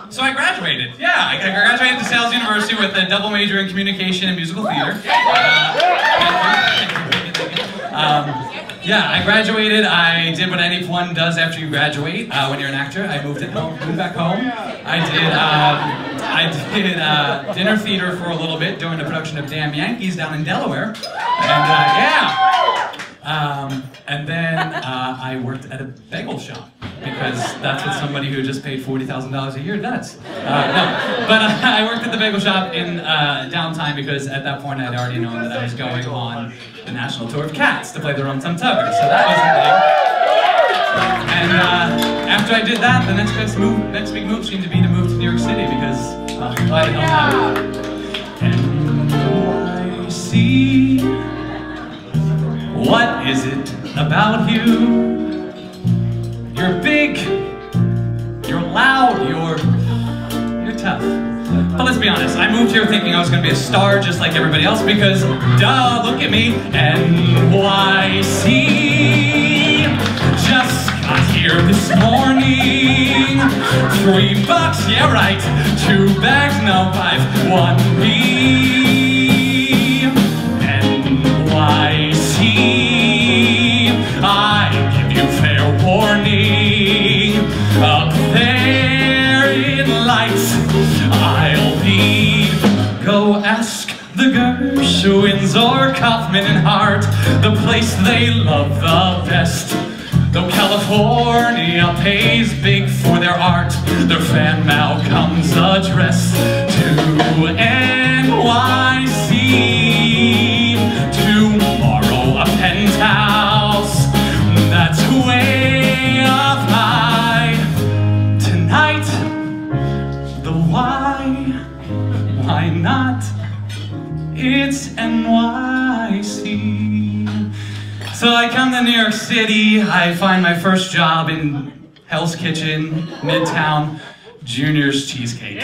So I graduated. Yeah, I graduated to Sales University with a double major in communication and musical theater. Yeah, I graduated. I did what anyone does after you graduate when you're an actor. I moved back home. I did dinner theater for a little bit, doing a production of Damn Yankees down in Delaware. And then I worked at a bagel shop, because that's what somebody who just paid $40,000 a year does. I worked at the bagel shop in downtime, because at that point I'd already known that I was going on the national tour of Cats to play the Rum Tum Tugger, so that was a thing. And after I did that, the next big move seemed to be to move to New York City, because why the hell not? NYC, what is it about you? You're big, you're loud, you're tough. But let's be honest, I moved here thinking I was going to be a star just like everybody else, because, duh, look at me, NYC. Just got here this morning. $3, yeah right, 2 bags, no 5, 1 me. NYC, I give you fair warning. Up there in lights, I'll be. Go ask the Gershwins or Kaufman and Hart, the place they love the best. Though California pays big for their art, their fan mail comes addressed to NYC. Tomorrow a penthouse, that's way of my tonight. The why not? It's NYC. So I come to New York City, I find my first job in Hell's Kitchen, Midtown, Junior's Cheesecake.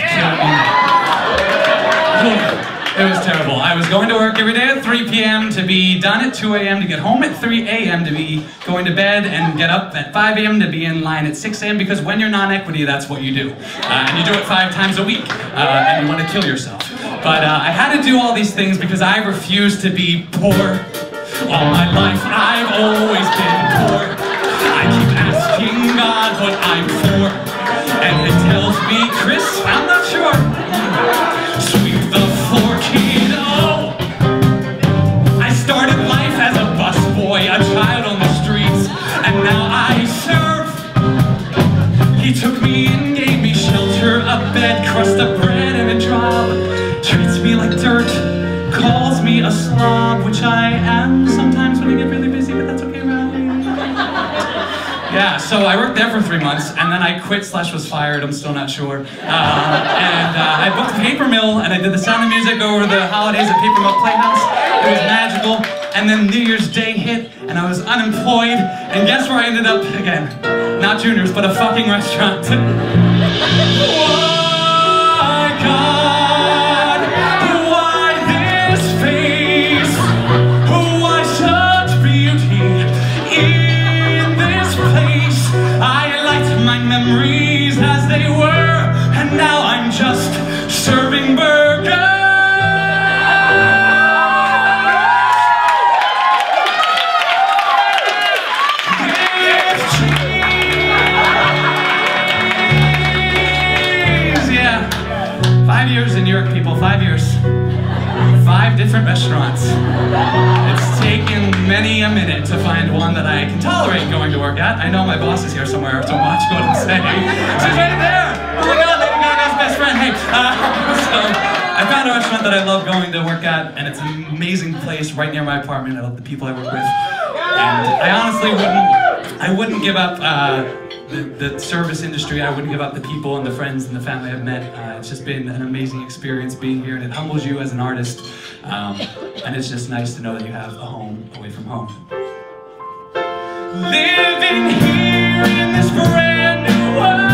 It was terrible. I was going to work every day at 3 p.m. to be done at 2 a.m. to get home at 3 a.m. to be going to bed and get up at 5 a.m. to be in line at 6 a.m. because when you're non-equity, that's what you do. And you do it 5 times a week, and you want to kill yourself. But I had to do all these things because I refused to be poor. All my life I've always been poor. I keep asking God what I'm for, and He tells me, Chris, I'm not sure. Sweep the floor, kid. Oh, I started life as a busboy, a child on the streets, and now I serve. He took me in, gave me shelter, a bed, crust of bread, and a job. Treats me like dirt, calls me a slob, which I am sometimes when I get really busy, but that's okay, right? Yeah, so I worked there for 3 months, and then I quit / was fired, I'm still not sure. I booked Paper Mill, and I did the Sound of Music over the holidays at Paper Mill Playhouse. It was magical, and then New Year's Day hit, and I was unemployed, and guess where I ended up again? Not Junior's, but a fucking restaurant. Why, God? Why this face? Why such beauty in this place? I liked my memories as they were, and now I'm just serving burgers. Yeah, 5 years in New York, people, 5 years. 5 different restaurants. It's taken many a minute to find one that I can tolerate going to work at. I know my boss is here somewhere, so watch what I'm saying. She's right there! Oh my God, Lady Gaga's best friend. Hey, so I found a restaurant that I love going to work at, and it's an amazing place right near my apartment. I love the people I work with. And I honestly wouldn't give up the service industry. I wouldn't give up the people and the friends and the family I've met. It's just been an amazing experience being here, and it humbles you as an artist. And it's just nice to know that you have a home away from home. Living here in this brand new world.